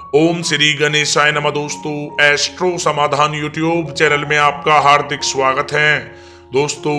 ओम श्री गणेशाय नमः। दोस्तों, एस्ट्रो समाधान यूट्यूब चैनल में आपका हार्दिक स्वागत है। दोस्तों,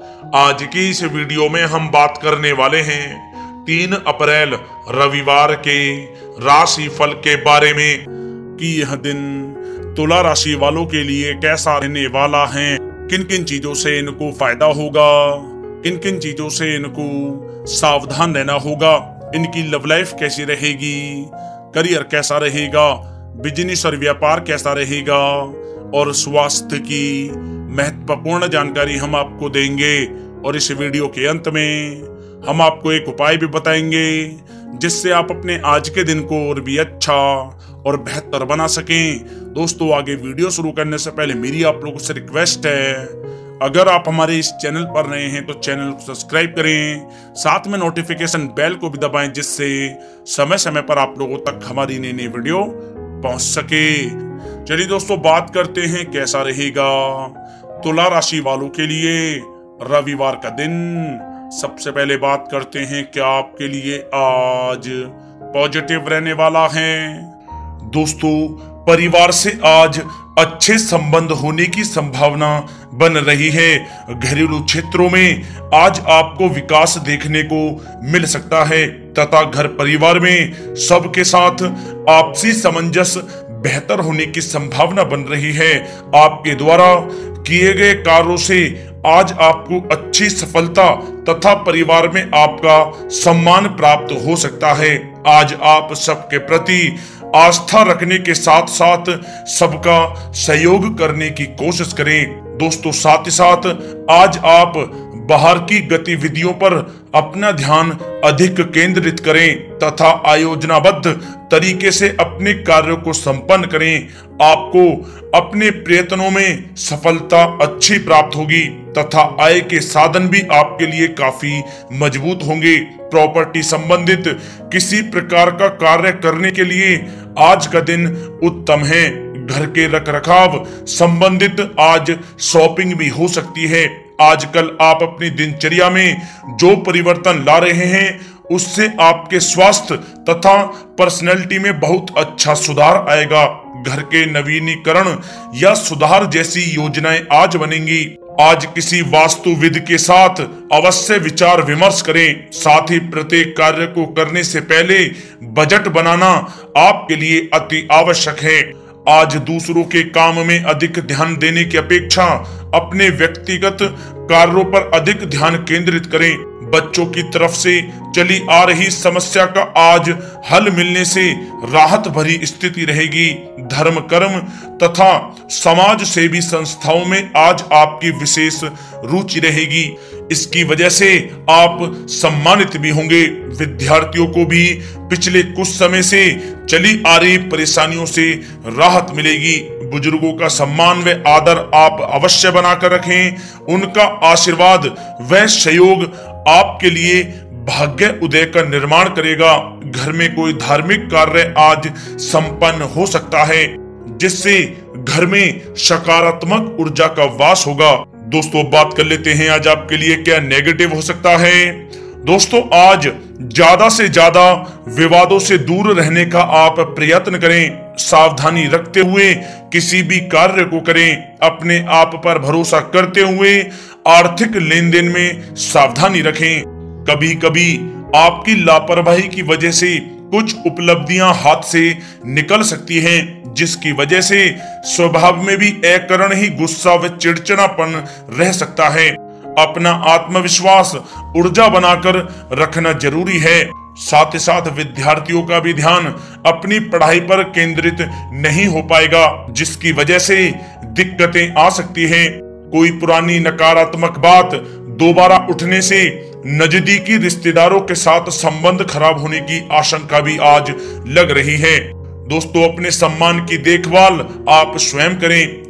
आज की इस वीडियो में हम बात करने वाले हैं 3 अप्रैल रविवार के राशि फल के बारे में कि यह दिन तुला राशि वालों के लिए कैसा रहने वाला है, किन किन चीजों से इनको फायदा होगा, किन किन चीजों से इनको सावधान रहना होगा, इनकी लव लाइफ कैसी रहेगी, करियर कैसा रहेगा, बिजनेस और व्यापार कैसा रहेगा और स्वास्थ्य की महत्वपूर्ण जानकारी हम आपको देंगे। और इस वीडियो के अंत में हम आपको एक उपाय भी बताएंगे जिससे आप अपने आज के दिन को और भी अच्छा और बेहतर बना सकें। दोस्तों, आगे वीडियो शुरू करने से पहले मेरी आप लोगों से रिक्वेस्ट है, अगर आप हमारे इस चैनल पर नए हैं तो चैनल को सब्सक्राइब करें, साथ में नोटिफिकेशन बेल को भी दबाएं जिससे समय समय पर आप लोगों तक हमारी नई नई वीडियो पहुंच सके। चलिए दोस्तों, बात करते हैं कैसा रहेगा तुला राशि वालों के लिए रविवार का दिन। सबसे पहले बात करते हैं क्या आपके लिए आज पॉजिटिव रहने वाला है। दोस्तों, परिवार से आज अच्छे संबंध होने की संभावना बन रही है। घरेलू क्षेत्रों में आज आपको विकास देखने को मिल सकता है तथा घर परिवार में सबके साथ आपसी सामंजस्य बेहतर होने की संभावना बन रही है। आपके द्वारा किए गए कार्यों से आज आपको अच्छी सफलता तथा परिवार में आपका सम्मान प्राप्त हो सकता है। आज आप सबके प्रति आस्था रखने के साथ साथ सबका सहयोग करने की कोशिश करें। दोस्तों, साथ ही साथ आज आप बाहर की गतिविधियों पर अपना ध्यान अधिक केंद्रित करें तथा आयोजनाबद्ध तरीके से अपने कार्यों को संपन्न करें। आपको अपने प्रयत्नों में सफलता अच्छी प्राप्त होगी तथा आय के साधन भी आपके लिए काफी मजबूत होंगे। प्रॉपर्टी संबंधित किसी प्रकार का कार्य करने के लिए आज का दिन उत्तम है। घर के रखरखाव संबंधित आज शॉपिंग भी हो सकती है। आजकल आप अपनी दिनचर्या में जो परिवर्तन ला रहे हैं उससे आपके स्वास्थ्य तथा पर्सनैलिटी में बहुत अच्छा सुधार आएगा। घर के नवीनीकरण या सुधार जैसी योजनाएं आज बनेंगी। आज किसी वास्तुविद के साथ अवश्य विचार विमर्श करें। साथ ही प्रत्येक कार्य को करने से पहले बजट बनाना आपके लिए अति आवश्यक है। आज दूसरों के काम में अधिक ध्यान देने की अपेक्षा अपने व्यक्तिगत कार्यों पर अधिक ध्यान केंद्रित करें। बच्चों की तरफ से चली आ रही समस्या का आज हल मिलने से राहत भरी स्थिति रहेगी। धर्म कर्म तथा समाज सेवी संस्थाओं में आज आपकी विशेष रुचि रहेगी। इसकी वजह से आप सम्मानित भी होंगे। विद्यार्थियों को भी पिछले कुछ समय से चली आ रही परेशानियों से राहत मिलेगी। बुजुर्गों का सम्मान व आदर आप अवश्य बनाकर रखें। उनका आशीर्वाद व सहयोग आपके लिए भाग्य उदय का निर्माण करेगा। घर में कोई धार्मिक कार्य आज संपन्न हो सकता है जिससे घर में सकारात्मक ऊर्जा का वास होगा। दोस्तों, बात कर लेते हैं आज आपके लिए क्या नेगेटिव हो सकता है। दोस्तों, आज ज्यादा से ज्यादा विवादों से दूर रहने का आप प्रयत्न करें। सावधानी रखते हुए किसी भी कार्य को करें। अपने आप पर भरोसा करते हुए आर्थिक लेन देन में सावधानी रखें। कभी कभी आपकी लापरवाही की वजह से कुछ उपलब्धियां हाथ से निकल सकती हैं, जिसकी वजह से स्वभाव में भी अकारण ही गुस्सा व चिड़चिड़ापन रह सकता है। अपना आत्मविश्वास ऊर्जा बनाकर रखना जरूरी है। साथ ही साथ विद्यार्थियों का भी ध्यान अपनी पढ़ाई पर केंद्रित नहीं हो पाएगा, जिसकी वजह से दिक्कतें आ सकती हैं। कोई पुरानी नकारात्मक बात दोबारा उठने से नजदीकी रिश्तेदारों के साथ संबंध खराब होने की आशंका भी आज लग रही है। दोस्तों, अपने सम्मान की देखभाल आप स्वयं करें।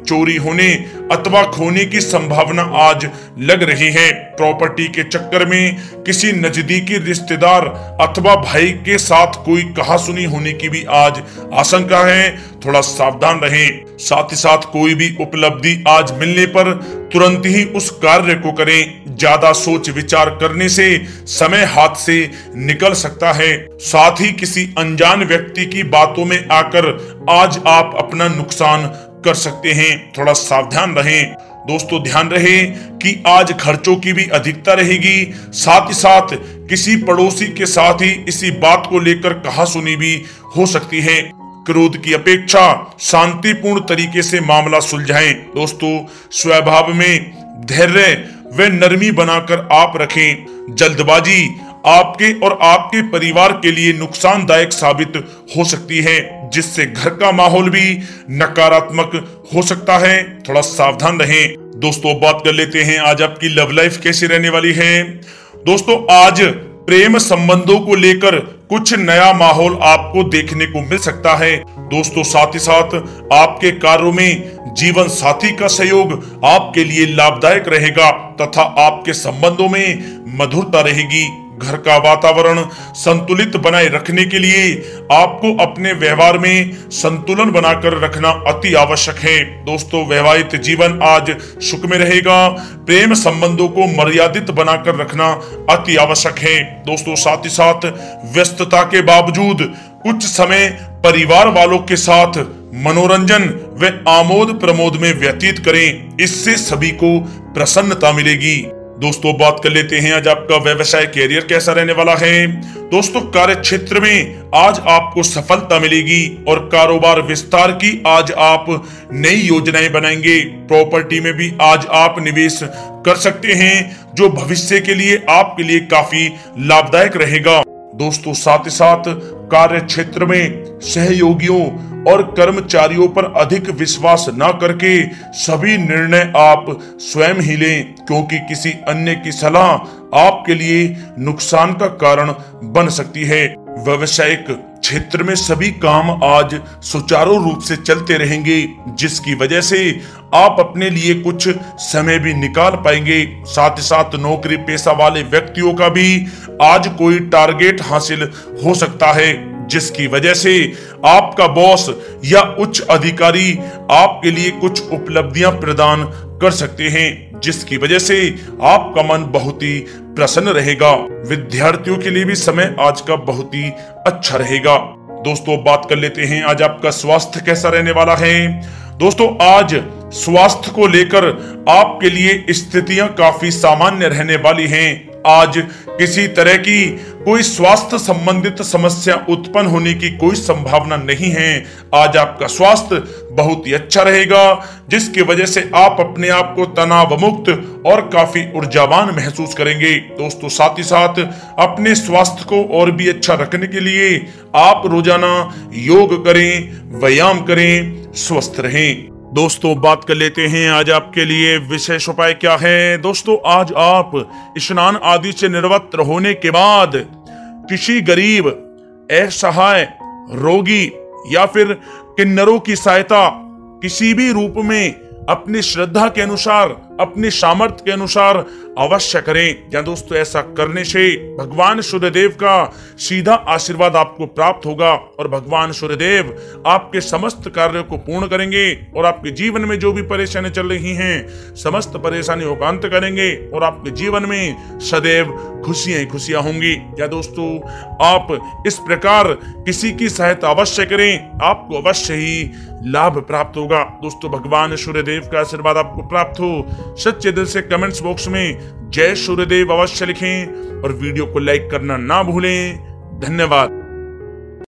चोरी होने अथवा खोने की संभावना आज लग रही है। प्रॉपर्टी के चक्कर में किसी नजदीकी रिश्तेदार अथवा भाई के साथ कोई कहासुनी होने की भी आज आशंका है, थोड़ा सावधान रहें। साथ ही साथ कोई भी उपलब्धि आज मिलने पर तुरंत ही उस कार्य को करें। ज्यादा सोच विचार करने से समय हाथ से निकल सकता है। साथ ही किसी अनजान व्यक्ति की बातों में आकर आज आप अपना नुकसान कर सकते हैं, थोड़ा सावधान रहें। दोस्तों ध्यान रहे कि आज खर्चों की भी अधिकता रहेगी। साथ ही साथ किसी पड़ोसी के साथ ही इसी बात को लेकर कहासुनी भी हो सकती है। क्रोध की अपेक्षा शांतिपूर्ण तरीके से मामला सुलझाएं। दोस्तों स्वभाव में धैर्य व नरमी बनाकर आप रखें। जल्दबाजी आपके और आपके परिवार के लिए नुकसानदायक साबित हो सकती है, जिससे घर का माहौल भी नकारात्मक हो सकता है, थोड़ा सावधान रहें। दोस्तों बात कर लेते हैं आज आपकी लव लाइफ कैसी रहने वाली है। दोस्तों आज प्रेम संबंधों को लेकर कुछ नया माहौल आपको देखने को मिल सकता है। दोस्तों साथ ही साथ आपके कार्यों में जीवन साथी का सहयोग आपके लिए लाभदायक रहेगा तथा आपके संबंधों में मधुरता रहेगी। घर का वातावरण संतुलित बनाए रखने के लिए आपको अपने व्यवहार में संतुलन बनाकर रखना अति आवश्यक है। दोस्तों वैवाहिक जीवन आज सुख में रहेगा। प्रेम संबंधों को मर्यादित बनाकर रखना अति आवश्यक है। दोस्तों साथ ही साथ व्यस्तता के बावजूद कुछ समय परिवार वालों के साथ मनोरंजन व आमोद प्रमोद में व्यतीत करें, इससे सभी को प्रसन्नता मिलेगी। दोस्तों बात कर लेते हैं आज आपका व्यवसाय कैरियर कैसा रहने वाला है। दोस्तों कार्य क्षेत्र में आज आपको सफलता मिलेगी और कारोबार विस्तार की आज आप नई योजनाएं बनाएंगे। प्रॉपर्टी में भी आज आप निवेश कर सकते हैं, जो भविष्य के लिए आपके लिए काफी लाभदायक रहेगा। दोस्तों साथ ही साथ कार्य क्षेत्र में सहयोगियों और कर्मचारियों पर अधिक विश्वास न करके सभी निर्णय आप स्वयं ही लें, क्योंकि किसी अन्य की सलाह आपके लिए नुकसान का कारण बन सकती है। व्यावसायिक क्षेत्र में सभी काम आज सुचारू रूप से चलते रहेंगे, जिसकी वजह से आप अपने लिए कुछ समय भी निकाल पाएंगे। साथ ही साथ नौकरी पेशा वाले व्यक्तियों का भी आज कोई टारगेट हासिल हो सकता है, जिसकी वजह से आपका बॉस या उच्च अधिकारी आपके लिए कुछ उपलब्धियां प्रदान कर सकते हैं, जिसकी वजह से आपका मन बहुत ही प्रसन्न रहेगा। विद्यार्थियों के लिए भी समय आज का बहुत ही अच्छा रहेगा। दोस्तों बात कर लेते हैं आज आपका स्वास्थ्य कैसा रहने वाला है। दोस्तों आज स्वास्थ्य को लेकर आपके लिए स्थितियां काफी सामान्य रहने वाली हैं। आज किसी तरह की कोई स्वास्थ्य संबंधित समस्या उत्पन्न होने की कोई संभावना नहीं है। आज आपका स्वास्थ्य बहुत ही अच्छा रहेगा, जिसकी वजह से आप अपने आप को तनाव मुक्त और काफी ऊर्जावान महसूस करेंगे। दोस्तों साथ ही साथ अपने स्वास्थ्य को और भी अच्छा रखने के लिए आप रोजाना योग करें, व्यायाम करें, स्वस्थ रहें। दोस्तों बात कर लेते हैं आज आपके लिए विशेष उपाय क्या है। दोस्तों आज आप स्नान आदि से निवृत्त होने के बाद किसी गरीब, असहाय, रोगी या फिर किन्नरों की सहायता किसी भी रूप में अपनी श्रद्धा के अनुसार, अपनी सामर्थ्य के अनुसार अवश्य करें। या दोस्तों ऐसा करने से भगवान सूर्यदेव का सीधा आशीर्वाद आपको प्राप्त होगा और भगवान सूर्यदेव आपके समस्त कार्यों को पूर्ण करेंगे और आपके जीवन में जो भी परेशानी चल रही हैं समस्त परेशानियों का अंत करेंगे और आपके जीवन में सदैव खुशियां ही खुशियां होंगी। या दोस्तों आप इस प्रकार किसी की सहायता अवश्य करें, आपको अवश्य ही लाभ प्राप्त होगा। दोस्तों भगवान सूर्यदेव का आशीर्वाद आपको प्राप्त हो, सच्चे दिल से कमेंट्स बॉक्स में जय सूर्यदेव अवश्य लिखें और वीडियो को लाइक करना ना भूलें। धन्यवाद।